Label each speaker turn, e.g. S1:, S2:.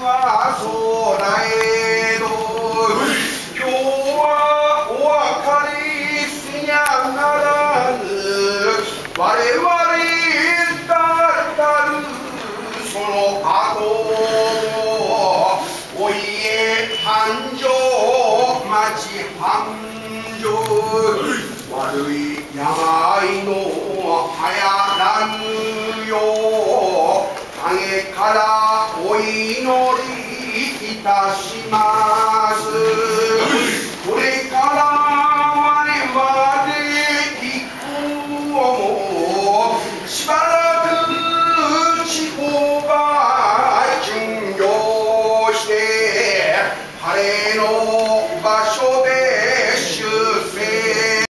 S1: はそうだえど今日はお別れしにゃならぬ我々だったるその後もお家繁盛町繁盛悪い病の流行らぬよ陰からお祈りいたします。